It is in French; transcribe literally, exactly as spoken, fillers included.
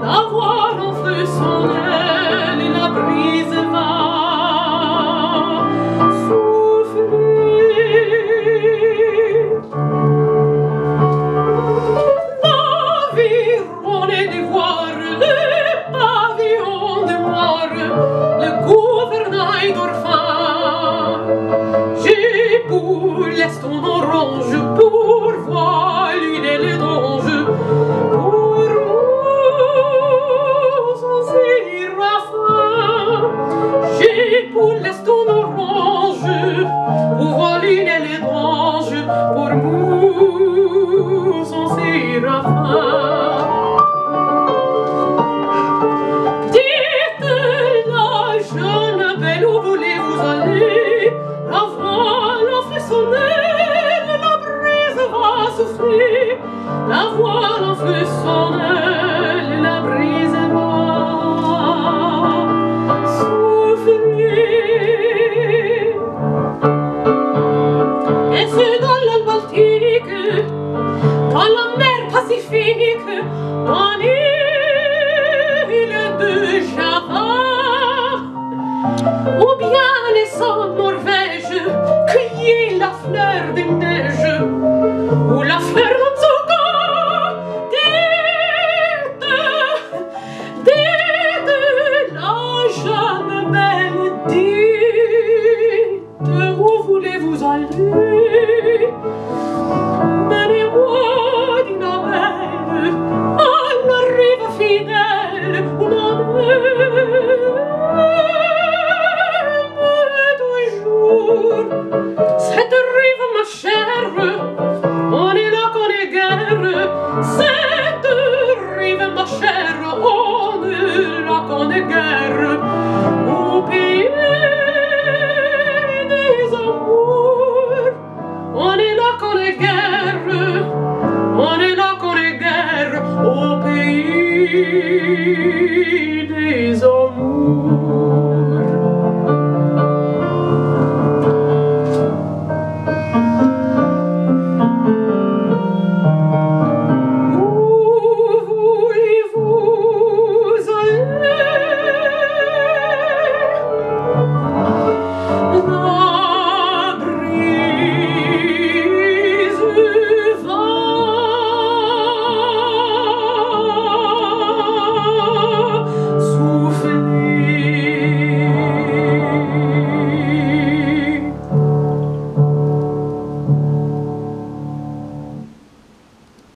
La voile en feu son aile et la brise va souffler. L'aviron des voiles, les pavillons de moire, le gouvernail d'orphin. J'ai pour l'eston orange, pour voile une aile d'ange, pour mousse en séraphin. J'ai pour l'eston orange, pour voile une aile d'ange, pour mousse en séraphin. La voile en fait son aile, la brise va souffler. La voile en fait son aile, la brise va souffler. Et c'est dans le Baltique, dans la mer Pacifique, en île de Java, ou bien les sangs Norvège, cueillir la fleur de neige, ou la fleur d'Anzoka. Dites, dites, la jeune belle, dites, où voulez-vous aller? Menez-moi d'une belle à la rive fidèle, où l'on cette rive, ma chère, on est là qu'on est guerre.